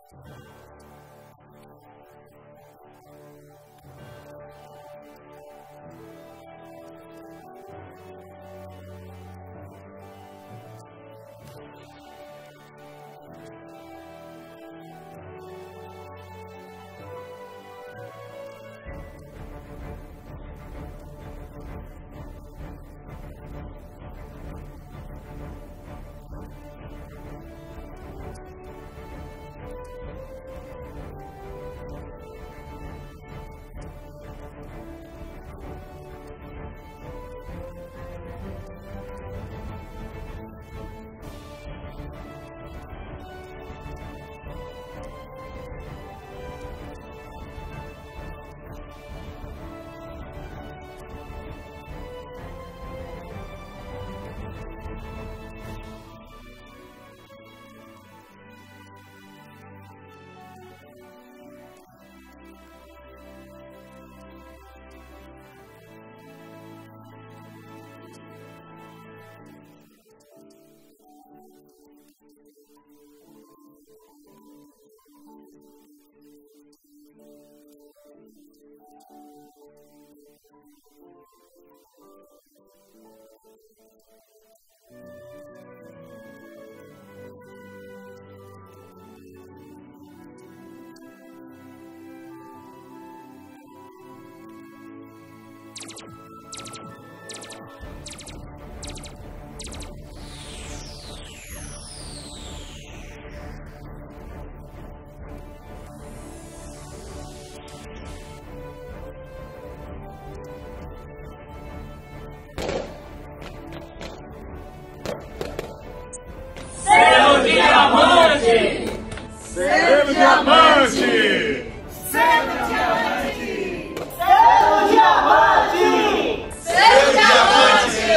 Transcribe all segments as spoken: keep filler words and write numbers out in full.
Selo diamante! Selo diamante! Selo diamante! Selo diamante!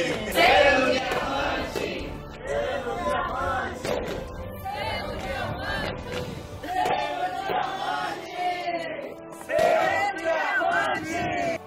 Selo diamante! Selo diamante! Selo diamante! Selo diamante! Selo diamante!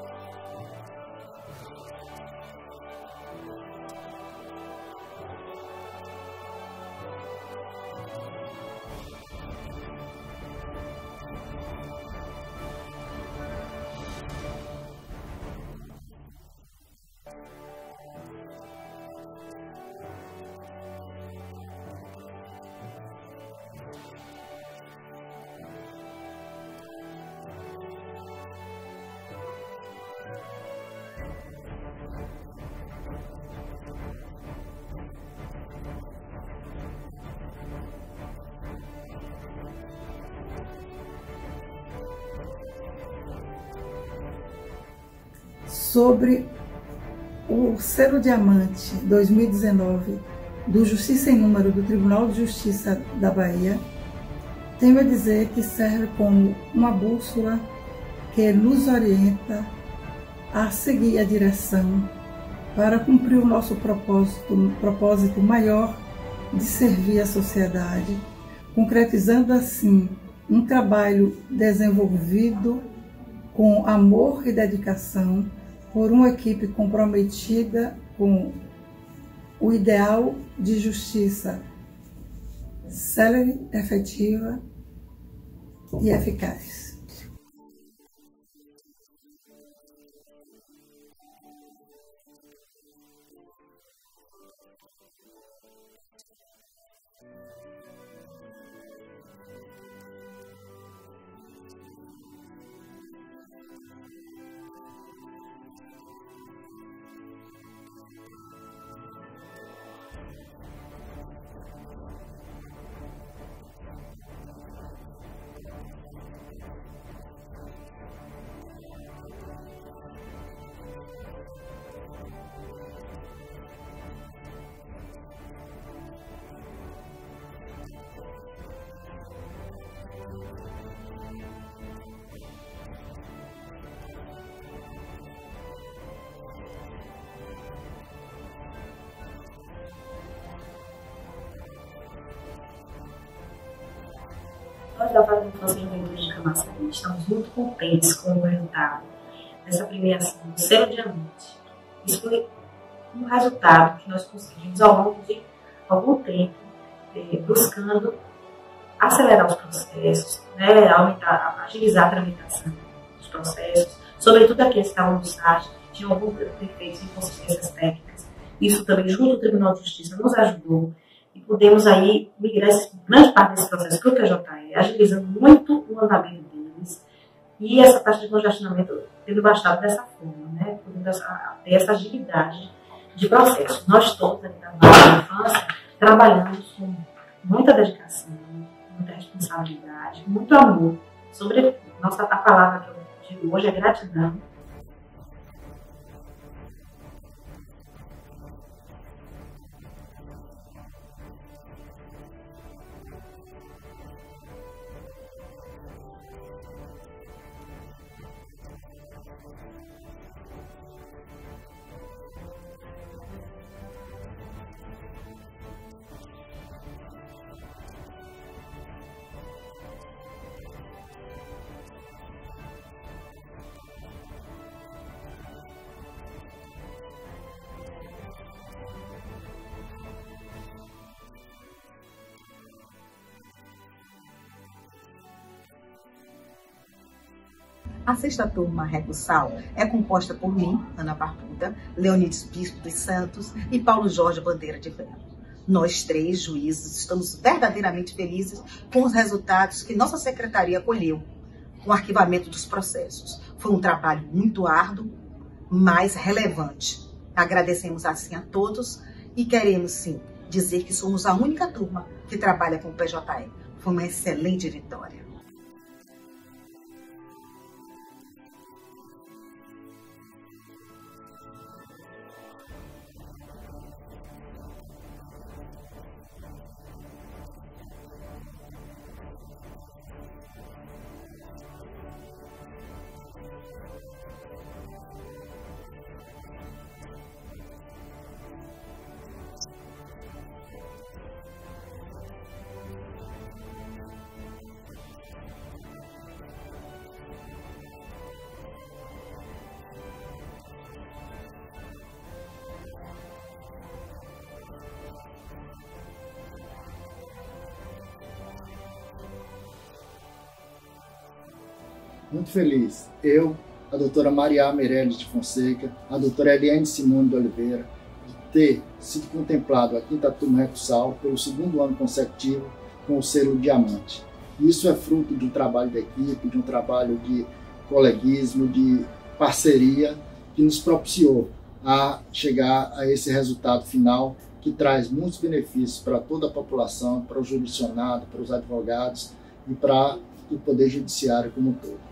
Sobre o Selo Diamante dois mil e dezenove do Justiça em Número do Tribunal de Justiça da Bahia, tenho a dizer que serve como uma bússola que nos orienta a seguir a direção para cumprir o nosso propósito, propósito maior de servir a sociedade, concretizando assim um trabalho desenvolvido com amor e dedicação por uma equipe comprometida com o ideal de justiça célere, efetiva e eficaz. Nós da Vara de Infância e Juventude de Camaçari estamos muito contentes com o resultado dessa premiação do Selo Diamante. Isso foi um resultado que nós conseguimos ao longo de algum tempo, eh, buscando acelerar os processos, né, aumentar, agilizar a tramitação dos processos, sobretudo aqueles que estavam no S A G, tinham alguns defeitos e inconsistências técnicas. Isso também, junto ao Tribunal de Justiça, nos ajudou e pudemos aí migrar grande parte desse processo para o T J E, agilizando muito o andamento deles e essa taxa de congestionamento tendo baixado dessa forma, né, podendo ter essa agilidade de processo. Nós todos aqui da base da infância trabalhamos com muita dedicação, muita responsabilidade, muito amor. Sobre nossa a palavra que eu digo hoje é gratidão. A sexta turma recursal é composta por mim, Ana Barbuda, Leonides Bispo dos Santos e Paulo Jorge Bandeira de Ferro. Nós três juízes estamos verdadeiramente felizes com os resultados que nossa secretaria colheu com o arquivamento dos processos. Foi um trabalho muito árduo, mas relevante. Agradecemos assim a todos e queremos sim dizer que somos a única turma que trabalha com o P J E. Foi uma excelente vitória. Muito feliz. Eu, a doutora Maria Meirelles de Fonseca, a doutora Eliane Simone de Oliveira, de ter sido contemplado a quinta turma recursal pelo segundo ano consecutivo com o selo Diamante. Isso é fruto de um trabalho da equipe, de um trabalho de coleguismo, de parceria, que nos propiciou a chegar a esse resultado final que traz muitos benefícios para toda a população, para o jurisdicionado, para os advogados e para o Poder Judiciário como um todo.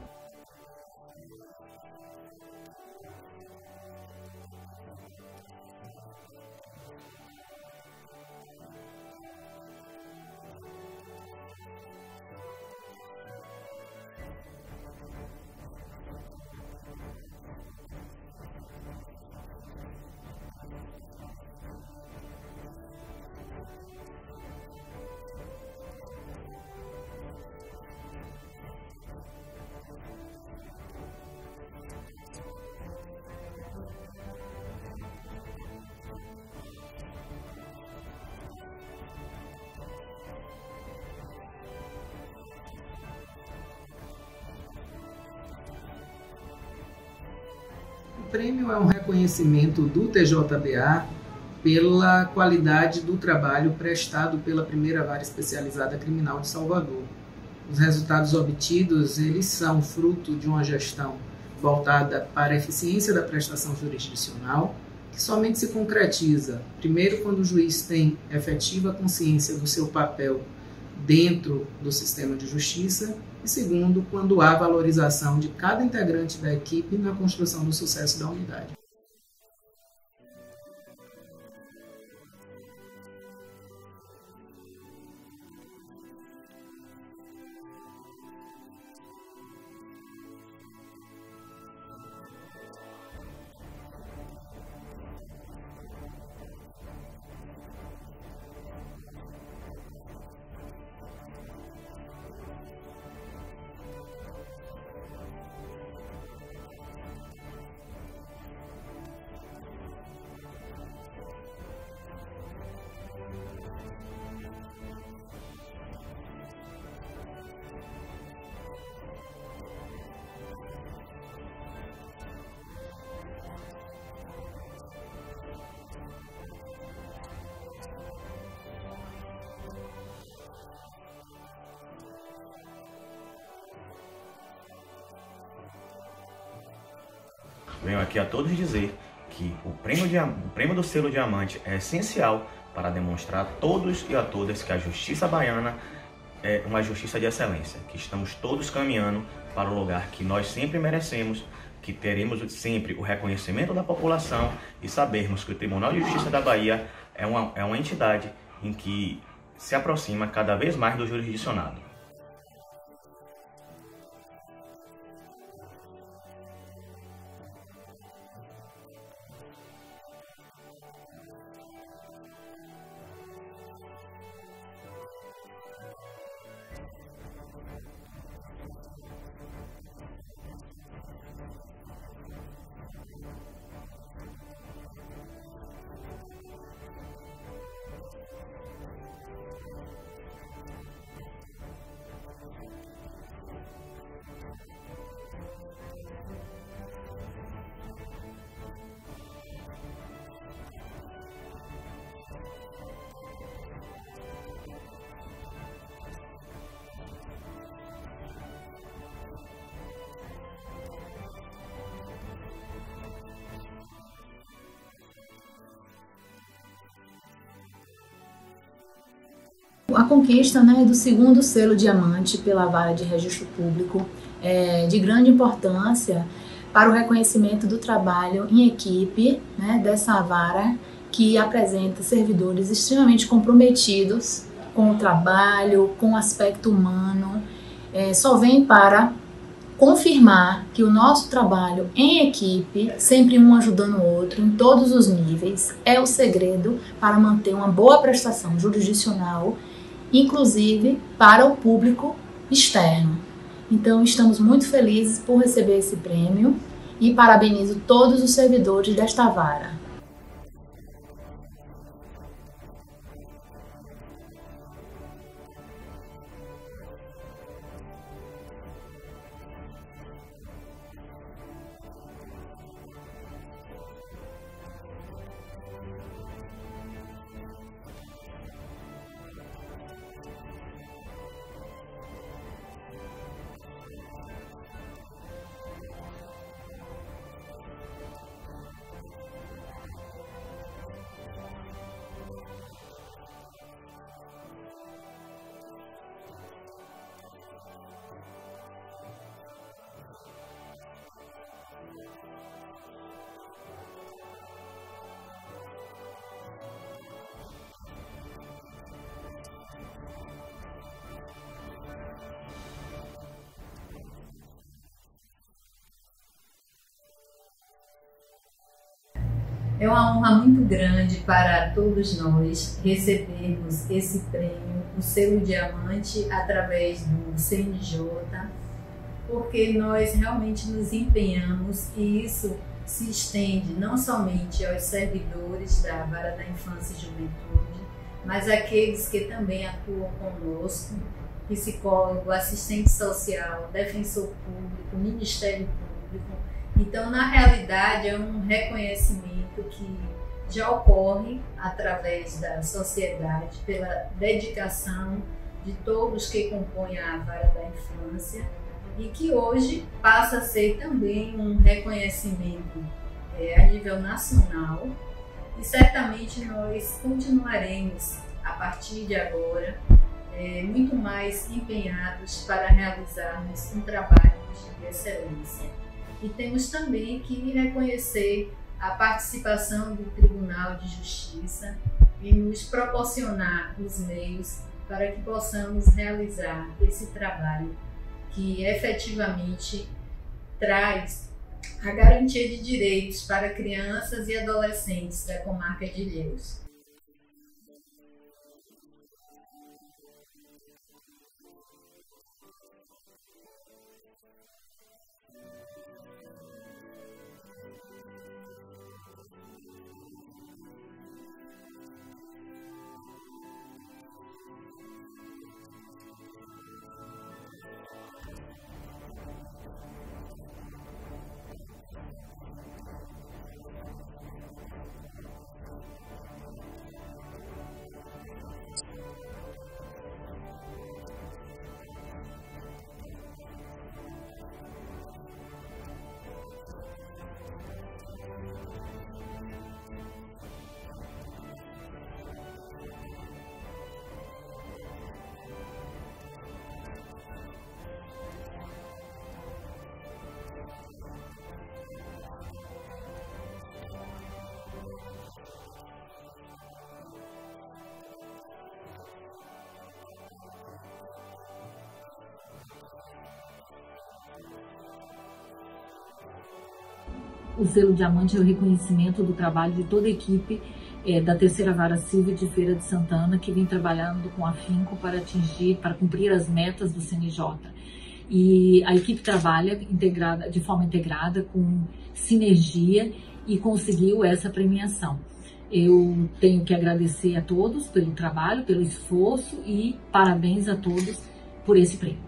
O prêmio é um reconhecimento do T J B A pela qualidade do trabalho prestado pela primeira vara especializada criminal de Salvador. Os resultados obtidos, eles são fruto de uma gestão voltada para a eficiência da prestação jurisdicional, que somente se concretiza, primeiro, quando o juiz tem efetiva consciência do seu papel dentro do sistema de justiça, e segundo, quando há valorização de cada integrante da equipe na construção do sucesso da unidade. venho aqui a todos dizer que o prêmio, de, o prêmio do selo Diamante é essencial para demonstrar a todos e a todas que a justiça baiana é uma justiça de excelência, que estamos todos caminhando para o lugar que nós sempre merecemos, que teremos sempre o reconhecimento da população e sabermos que o Tribunal de Justiça da Bahia é uma, é uma entidade em que se aproxima cada vez mais do jurisdicionado. A conquista, né, do segundo selo Diamante pela Vara de Registro Público é de grande importância para o reconhecimento do trabalho em equipe, né, dessa vara, que apresenta servidores extremamente comprometidos com o trabalho, com o aspecto humano. É, só vem para confirmar que o nosso trabalho em equipe, sempre um ajudando o outro, em todos os níveis, é o segredo para manter uma boa prestação jurisdicional, inclusive para o público externo. Então, estamos muito felizes por receber esse prêmio e parabenizo todos os servidores desta vara. É uma honra muito grande para todos nós recebermos esse prêmio, o selo Diamante, através do C N J, porque nós realmente nos empenhamos e isso se estende não somente aos servidores da Vara da Infância e Juventude, mas àqueles que também atuam conosco, psicólogo, assistente social, defensor público, Ministério Público. Então, na realidade, é um reconhecimento que já ocorre através da sociedade, pela dedicação de todos que compõem a Vara da Infância e que hoje passa a ser também um reconhecimento é, a nível nacional e certamente nós continuaremos, a partir de agora, é, muito mais empenhados para realizarmos um trabalho de excelência. E temos também que reconhecer a participação do Tribunal de Justiça e nos proporcionar os meios para que possamos realizar esse trabalho que efetivamente traz a garantia de direitos para crianças e adolescentes da comarca de Ilhéus. O selo Diamante é o reconhecimento do trabalho de toda a equipe é, da Terceira Vara Civil de Feira de Santana, que vem trabalhando com afinco para atingir, para cumprir as metas do C N J. E a equipe trabalha integrada, de forma integrada, com sinergia, e conseguiu essa premiação. Eu tenho que agradecer a todos pelo trabalho, pelo esforço, e parabéns a todos por esse prêmio.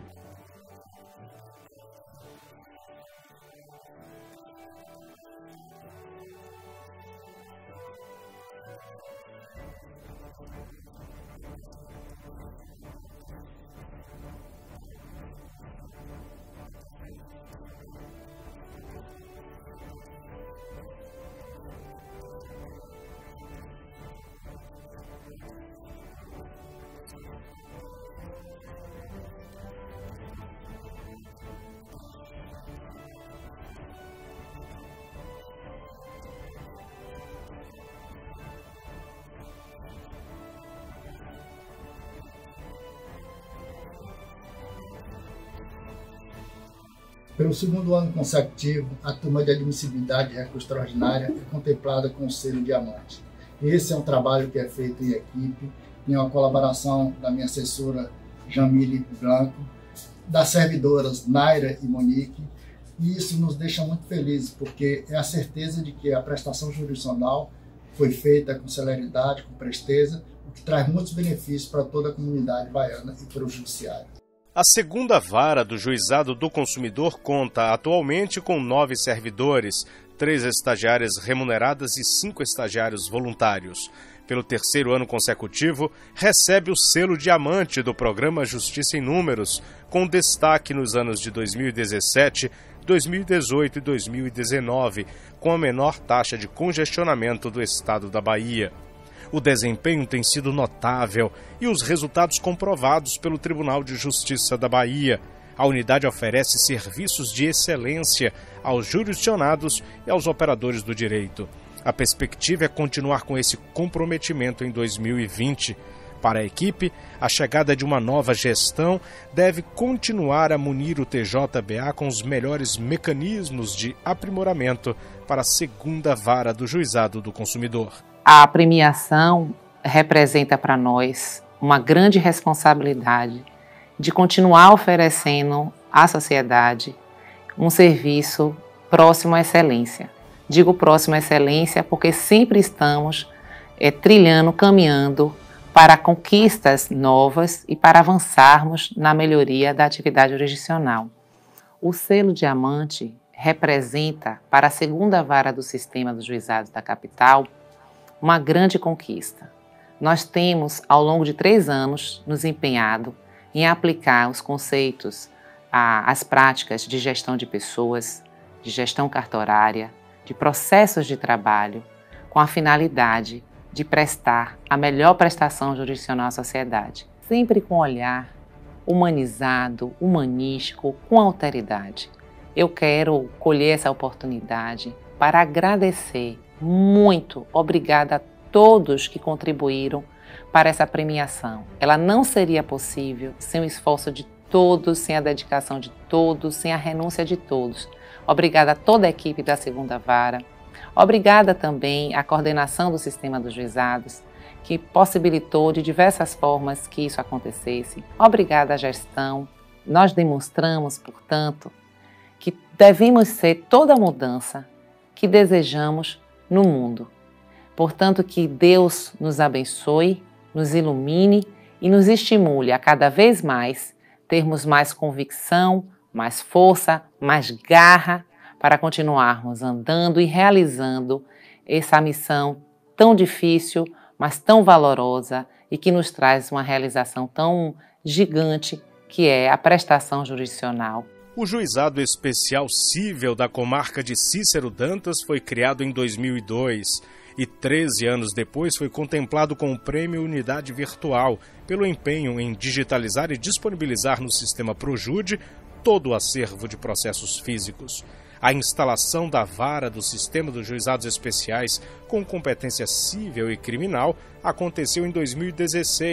Pelo segundo ano consecutivo, a turma de admissibilidade de recurso extraordinária é contemplada com o selo Diamante. Esse é um trabalho que é feito em equipe, em uma colaboração da minha assessora Jamile Blanco, das servidoras Naira e Monique, e isso nos deixa muito felizes, porque é a certeza de que a prestação jurisdicional foi feita com celeridade, com presteza, o que traz muitos benefícios para toda a comunidade baiana e para o judiciário. A segunda vara do Juizado do Consumidor conta atualmente com nove servidores, três estagiárias remuneradas e cinco estagiários voluntários. Pelo terceiro ano consecutivo, recebe o selo Diamante do programa Justiça em Números, com destaque nos anos de dois mil e dezessete, dois mil e dezoito e dois mil e dezenove, com a menor taxa de congestionamento do estado da Bahia. O desempenho tem sido notável e os resultados comprovados pelo Tribunal de Justiça da Bahia. A unidade oferece serviços de excelência aos jurisdicionados e aos operadores do direito. A perspectiva é continuar com esse comprometimento em dois mil e vinte. Para a equipe, a chegada de uma nova gestão deve continuar a munir o T J B A com os melhores mecanismos de aprimoramento para a segunda vara do Juizado do Consumidor. A premiação representa para nós uma grande responsabilidade de continuar oferecendo à sociedade um serviço próximo à excelência. Digo próximo à excelência porque sempre estamos é, trilhando, caminhando para conquistas novas e para avançarmos na melhoria da atividade jurisdicional. O selo Diamante representa para a segunda vara do sistema dos juizados da capital uma grande conquista. Nós temos, ao longo de três anos, nos empenhado em aplicar os conceitos, a, as práticas de gestão de pessoas, de gestão cartorária, de processos de trabalho, com a finalidade de prestar a melhor prestação jurisdicional à sociedade, sempre com um olhar humanizado, humanístico, com alteridade. Eu quero colher essa oportunidade para agradecer muito, obrigada a todos que contribuíram para essa premiação. Ela não seria possível sem o esforço de todos, sem a dedicação de todos, sem a renúncia de todos. Obrigada a toda a equipe da segunda vara. Obrigada também à coordenação do sistema dos juizados, que possibilitou de diversas formas que isso acontecesse. Obrigada à gestão. Nós demonstramos, portanto, que devemos ser toda a mudança que desejamos no mundo. Portanto, que Deus nos abençoe, nos ilumine e nos estimule a cada vez mais termos mais convicção, mais força, mais garra para continuarmos andando e realizando essa missão tão difícil, mas tão valorosa e que nos traz uma realização tão gigante que é a prestação jurisdicional. O Juizado Especial Cível da Comarca de Cícero Dantas foi criado em dois mil e dois e treze anos depois foi contemplado com o Prêmio Unidade Virtual pelo empenho em digitalizar e disponibilizar no sistema Projude todo o acervo de processos físicos. A instalação da vara do Sistema dos Juizados Especiais com competência cível e criminal aconteceu em dois mil e dezesseis,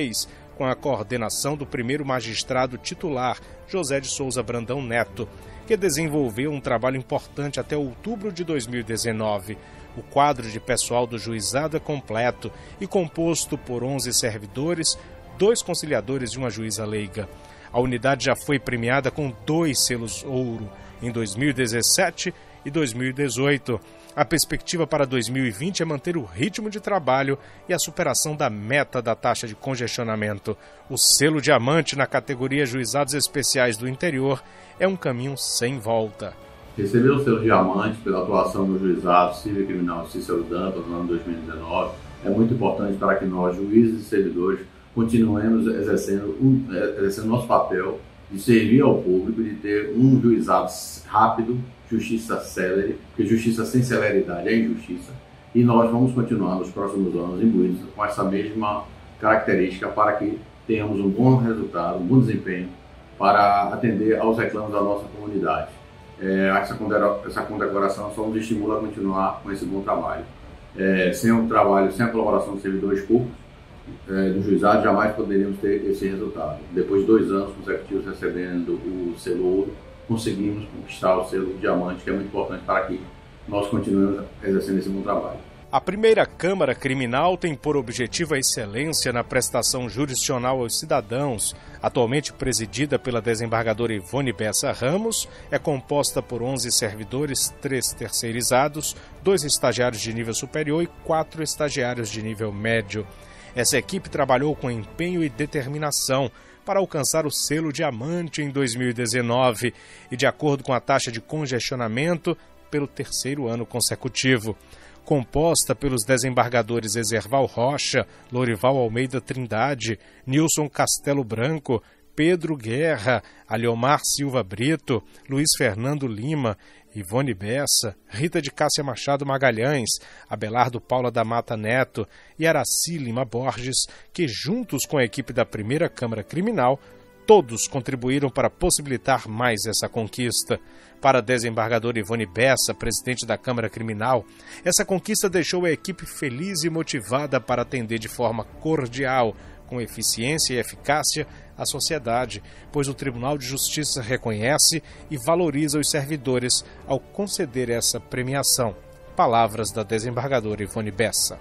com a coordenação do primeiro magistrado titular, José de Souza Brandão Neto, que desenvolveu um trabalho importante até outubro de dois mil e dezenove. O quadro de pessoal do juizado é completo e composto por onze servidores, dois conciliadores e uma juíza leiga. A unidade já foi premiada com dois selos ouro em dois mil e dezessete e dois mil e dezoito. A perspectiva para dois mil e vinte é manter o ritmo de trabalho e a superação da meta da taxa de congestionamento. O selo diamante na categoria Juizados Especiais do Interior é um caminho sem volta. Receber o selo diamante pela atuação no juizado civil e criminal Cícero Dantas no ano dois mil e dezenove é muito importante para que nós, juízes e servidores, continuemos exercendo, um, exercendo nosso papel de servir ao público, de ter um juizado rápido, justiça célere, porque justiça sem celeridade é injustiça, e nós vamos continuar nos próximos anos imbuídos com essa mesma característica para que tenhamos um bom resultado, um bom desempenho para atender aos reclamos da nossa comunidade. É, essa, essa condecoração só nos estimula a continuar com esse bom trabalho. É, sem o trabalho, sem a colaboração dos servidores públicos, é, do juizado, jamais poderíamos ter esse resultado. Depois de dois anos consecutivos recebendo o selo ouro, conseguimos conquistar o selo diamante, que é muito importante para que nós continuemos exercendo esse bom trabalho. A primeira Câmara Criminal tem por objetivo a excelência na prestação jurisdicional aos cidadãos. Atualmente presidida pela desembargadora Ivone Bessa Ramos, é composta por onze servidores, três terceirizados, dois estagiários de nível superior e quatro estagiários de nível médio. Essa equipe trabalhou com empenho e determinação para alcançar o selo diamante em dois mil e dezenove e, de acordo com a taxa de congestionamento, pelo terceiro ano consecutivo. Composta pelos desembargadores Exerval Rocha, Lorival Almeida Trindade, Nilson Castelo Branco, Pedro Guerra, Aliomar Silva Brito, Luiz Fernando Lima, Ivone Bessa, Rita de Cássia Machado Magalhães, Abelardo Paula da Mata Neto e Araci Lima Borges, que juntos com a equipe da primeira Câmara Criminal, todos contribuíram para possibilitar mais essa conquista. Para a desembargadora Ivone Bessa, presidente da Câmara Criminal, essa conquista deixou a equipe feliz e motivada para atender de forma cordial, com eficiência e eficácia, a sociedade, pois o Tribunal de Justiça reconhece e valoriza os servidores ao conceder essa premiação. Palavras da desembargadora Ivone Bessa.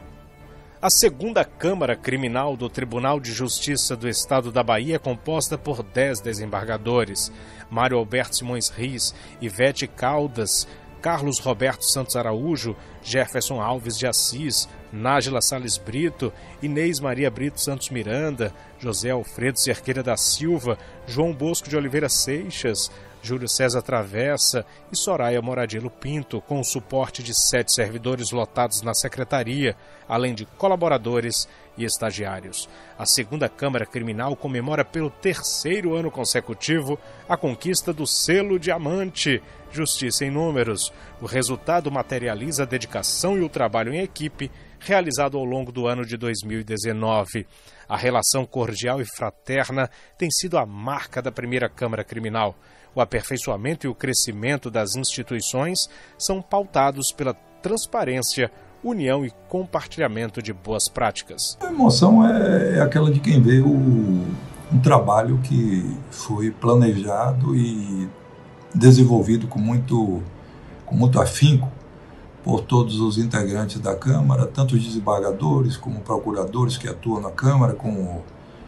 A segunda Câmara Criminal do Tribunal de Justiça do Estado da Bahia é composta por dez desembargadores: Mário Alberto Simões Riz, Ivete Caldas, Carlos Roberto Santos Araújo, Jefferson Alves de Assis, Nájila Salles Brito, Inês Maria Brito Santos Miranda, José Alfredo Cerqueira da Silva, João Bosco de Oliveira Seixas, Júlio César Travessa e Soraya Moradilo Pinto, com o suporte de sete servidores lotados na secretaria, além de colaboradores e estagiários. A segunda Câmara Criminal comemora pelo terceiro ano consecutivo a conquista do selo diamante, Justiça em Números. O resultado materializa a dedicação e o trabalho em equipe realizado ao longo do ano de dois mil e dezenove. A relação cordial e fraterna tem sido a marca da primeira Câmara Criminal. O aperfeiçoamento e o crescimento das instituições são pautados pela transparência, união e compartilhamento de boas práticas. A emoção é, é aquela de quem vê o, um trabalho que foi planejado e desenvolvido com muito, com muito afinco por todos os integrantes da Câmara, tanto os desembargadores como procuradores que atuam na Câmara, como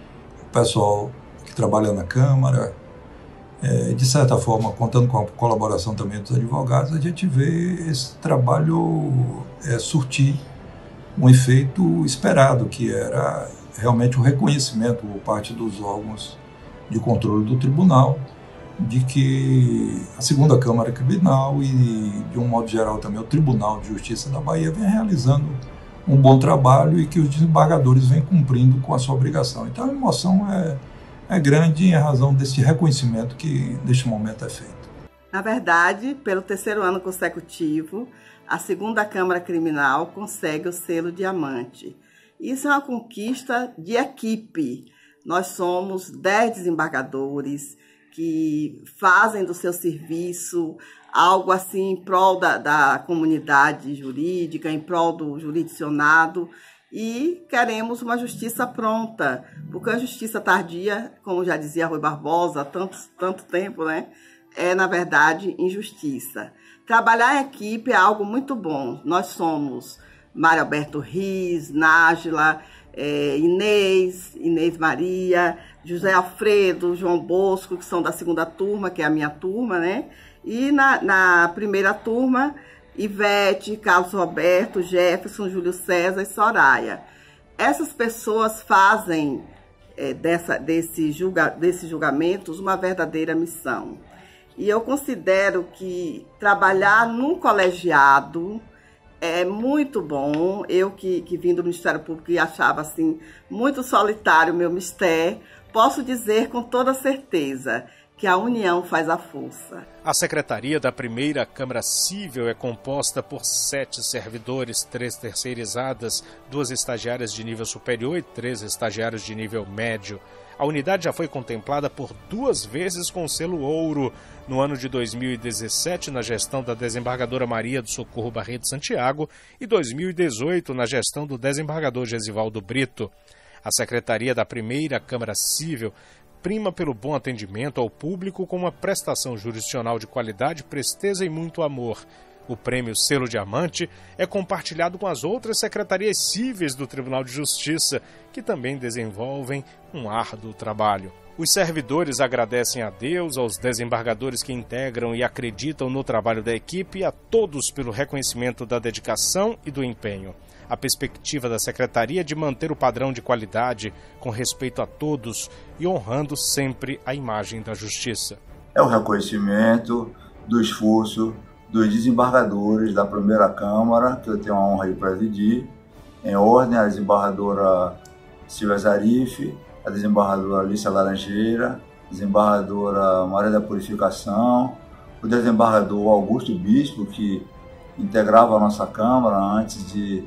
o pessoal que trabalha na Câmara. É, de certa forma, contando com a colaboração também dos advogados, a gente vê esse trabalho é, surtir um efeito esperado, que era realmente o reconhecimento por parte dos órgãos de controle do tribunal, de que a segunda Câmara Criminal e, de um modo geral, também o Tribunal de Justiça da Bahia vem realizando um bom trabalho e que os desembargadores vêm cumprindo com a sua obrigação. Então, a emoção é, é grande em razão desse reconhecimento que, neste momento, é feito. Na verdade, pelo terceiro ano consecutivo, a segunda Câmara Criminal consegue o selo diamante. Isso é uma conquista de equipe. Nós somos dez desembargadores que fazem do seu serviço algo assim em prol da, da comunidade jurídica, em prol do jurisdicionado. e queremos uma justiça pronta, porque a justiça tardia, como já dizia Rui Barbosa há tanto, tanto tempo, né, é, na verdade, injustiça. Trabalhar em equipe é algo muito bom. Nós somos Mário Alberto Riz, Nájila, é, Inês, Inês Maria, José Alfredo, João Bosco, que são da segunda turma, que é a minha turma, né? E na, na primeira turma, Ivete, Carlos Roberto, Jefferson, Júlio César e Soraya. Essas pessoas fazem é, dessa, desse julga, desses julgamentos uma verdadeira missão. E eu considero que trabalhar num colegiado é muito bom. Eu que, que vim do Ministério Público e achava assim muito solitário o meu mistério, posso dizer com toda certeza que a união faz a força. A Secretaria da Primeira Câmara Cível é composta por sete servidores, três terceirizadas, duas estagiárias de nível superior e três estagiários de nível médio. A unidade já foi contemplada por duas vezes com o selo ouro, no ano de dois mil e dezessete, na gestão da desembargadora Maria do Socorro Barreto Santiago, e dois mil e dezoito, na gestão do desembargador Gesivaldo Brito. A Secretaria da Primeira Câmara Cível prima pelo bom atendimento ao público com uma prestação jurisdicional de qualidade, presteza e muito amor. O prêmio Selo Diamante é compartilhado com as outras secretarias cíveis do Tribunal de Justiça, que também desenvolvem um árduo trabalho. Os servidores agradecem a Deus, aos desembargadores que integram e acreditam no trabalho da equipe e a todos pelo reconhecimento da dedicação e do empenho. A perspectiva da Secretaria é de manter o padrão de qualidade, com respeito a todos e honrando sempre a imagem da Justiça. É o reconhecimento do esforço dos desembargadores da Primeira Câmara, que eu tenho a honra de presidir, em ordem a desembargadora Silvia Zarif, a desembargadora Alicia Laranjeira, a desembargadora Maria da Purificação, o desembargador Augusto Bispo, que integrava a nossa Câmara antes de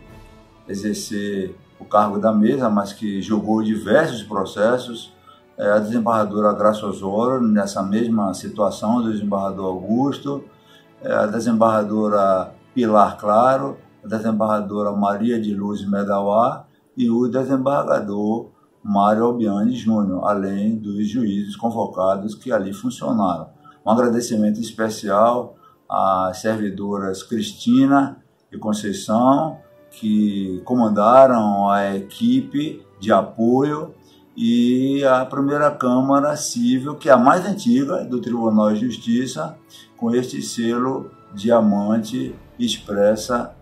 exercer o cargo da mesa, mas que julgou diversos processos, a desembargadora Graça Osório, nessa mesma situação do desembargador Augusto, a desembargadora Pilar Claro, a desembargadora Maria de Luz Medauá e o desembargador Mário Albiani Júnior, além dos juízes convocados que ali funcionaram. Um agradecimento especial às servidoras Cristina e Conceição, que comandaram a equipe de apoio, e a Primeira Câmara Cível, que é a mais antiga do Tribunal de Justiça, com este selo diamante, expressa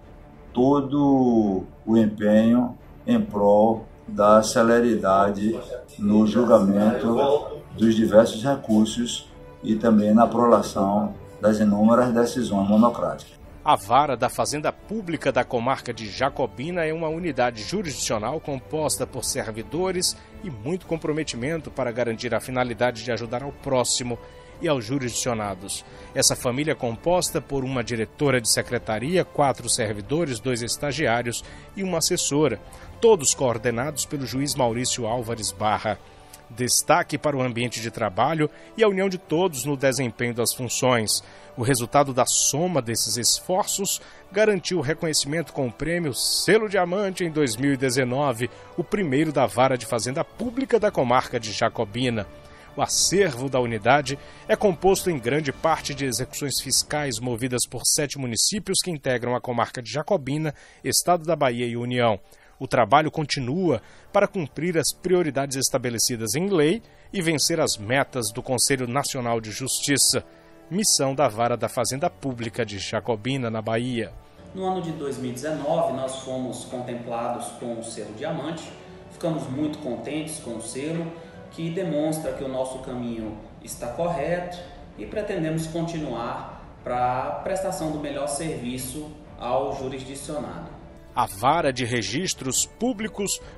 todo o empenho em prol da celeridade no julgamento dos diversos recursos e também na prolação das inúmeras decisões monocráticas. A Vara da Fazenda Pública da Comarca de Jacobina é uma unidade jurisdicional composta por servidores e muito comprometimento para garantir a finalidade de ajudar ao próximo e aos jurisdicionados. Essa família é composta por uma diretora de secretaria, quatro servidores, dois estagiários e uma assessora, todos coordenados pelo juiz Maurício Álvares Barra. Destaque para o ambiente de trabalho e a união de todos no desempenho das funções. O resultado da soma desses esforços garantiu o reconhecimento com o prêmio Selo Diamante em dois mil e dezenove, o primeiro da Vara de Fazenda Pública da Comarca de Jacobina. O acervo da unidade é composto em grande parte de execuções fiscais movidas por sete municípios que integram a Comarca de Jacobina, Estado da Bahia e União. O trabalho continua para cumprir as prioridades estabelecidas em lei e vencer as metas do Conselho Nacional de Justiça, missão da Vara da Fazenda Pública de Jacobina, na Bahia. No ano de dois mil e dezenove, nós fomos contemplados com o selo Diamante. Ficamos muito contentes com o selo, que demonstra que o nosso caminho está correto e pretendemos continuar para a prestação do melhor serviço ao jurisdicionado. A Vara de Registros Públicos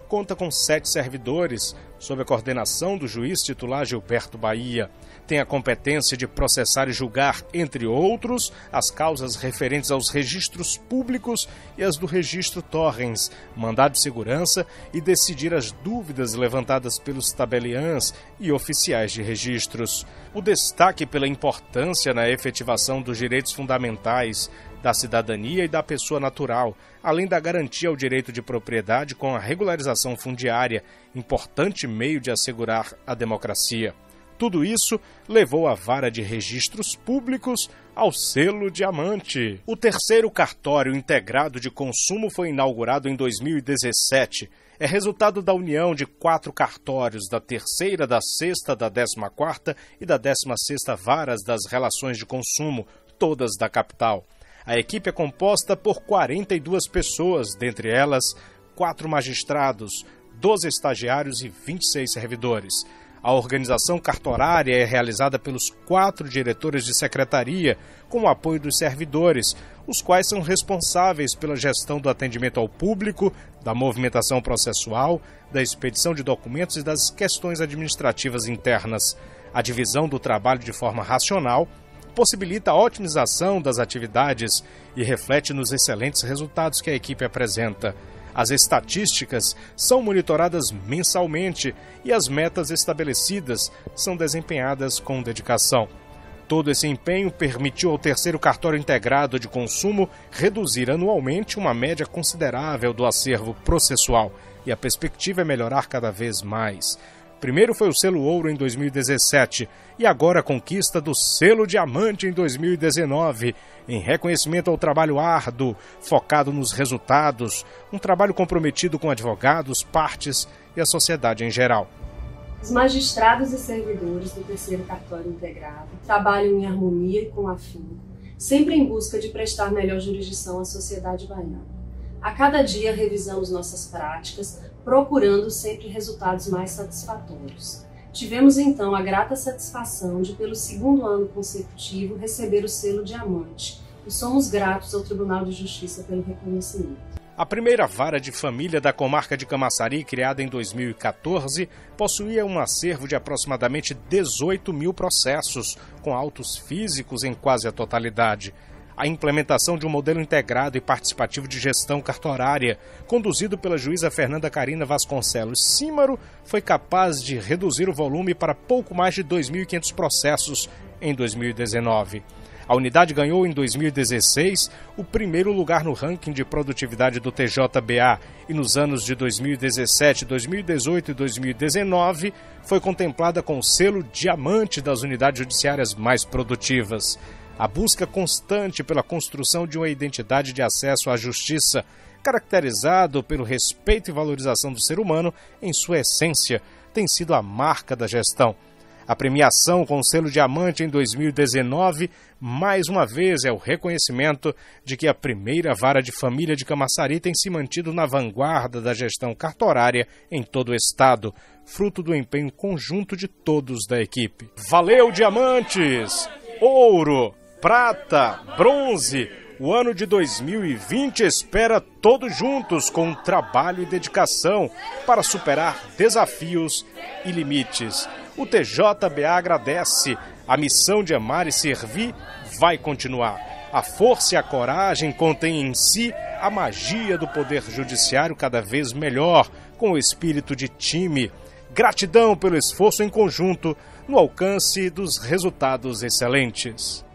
conta com sete servidores, sob a coordenação do juiz titular Gilberto Bahia. Tem a competência de processar e julgar, entre outros, as causas referentes aos registros públicos e as do registro Torrens, mandado de segurança, e decidir as dúvidas levantadas pelos tabeliãs e oficiais de registros. O destaque pela importância na efetivação dos direitos fundamentais, da cidadania e da pessoa natural, além da garantia ao direito de propriedade com a regularização fundiária, importante meio de assegurar a democracia. Tudo isso levou a Vara de Registros Públicos ao selo Diamante. O terceiro cartório integrado de consumo foi inaugurado em dois mil e dezessete. É resultado da união de quatro cartórios, da terceira, da sexta, da décima quarta e da décima sexta Varas das Relações de Consumo, todas da capital. A equipe é composta por quarenta e duas pessoas, dentre elas quatro magistrados, doze estagiários e vinte e seis servidores. A organização cartorária é realizada pelos quatro diretores de secretaria, com o apoio dos servidores, os quais são responsáveis pela gestão do atendimento ao público, da movimentação processual, da expedição de documentos e das questões administrativas internas. A divisão do trabalho de forma racional possibilita a otimização das atividades e reflete nos excelentes resultados que a equipe apresenta. As estatísticas são monitoradas mensalmente e as metas estabelecidas são desempenhadas com dedicação. Todo esse empenho permitiu ao terceiro cartório integrado de consumo reduzir anualmente uma média considerável do acervo processual, e a perspectiva é melhorar cada vez mais. Primeiro foi o selo Ouro em dois mil e dezessete e agora a conquista do selo Diamante em dois mil e dezenove, em reconhecimento ao trabalho árduo, focado nos resultados, um trabalho comprometido com advogados, partes e a sociedade em geral. Os magistrados e servidores do terceiro cartório integrado trabalham em harmonia e com afinco, sempre em busca de prestar melhor jurisdição à sociedade baiana. A cada dia revisamos nossas práticas, procurando sempre resultados mais satisfatórios. Tivemos então a grata satisfação de, pelo segundo ano consecutivo, receber o selo Diamante, e somos gratos ao Tribunal de Justiça pelo reconhecimento. A primeira vara de família da comarca de Camaçari, criada em dois mil e quatorze, possuía um acervo de aproximadamente dezoito mil processos, com autos físicos em quase a totalidade. A implementação de um modelo integrado e participativo de gestão cartorária, conduzido pela juíza Fernanda Carina Vasconcelos Címaro, foi capaz de reduzir o volume para pouco mais de dois mil e quinhentos processos em dois mil e dezenove. A unidade ganhou em dois mil e dezesseis o primeiro lugar no ranking de produtividade do T J B A e nos anos de dois mil e dezessete, dois mil e dezoito e dois mil e dezenove foi contemplada com o selo Diamante das unidades judiciárias mais produtivas. A busca constante pela construção de uma identidade de acesso à justiça, caracterizado pelo respeito e valorização do ser humano em sua essência, tem sido a marca da gestão. A premiação com o selo Diamante em dois mil e dezenove, mais uma vez, é o reconhecimento de que a primeira vara de família de Camaçari tem se mantido na vanguarda da gestão cartorária em todo o estado, fruto do empenho conjunto de todos da equipe. Valeu, Diamantes! Ouro! Prata, bronze, o ano de dois mil e vinte espera todos juntos com trabalho e dedicação para superar desafios e limites. O T J B A agradece, a missão de amar e servir vai continuar. A força e a coragem contêm em si a magia do poder judiciário cada vez melhor, com o espírito de time. Gratidão pelo esforço em conjunto no alcance dos resultados excelentes.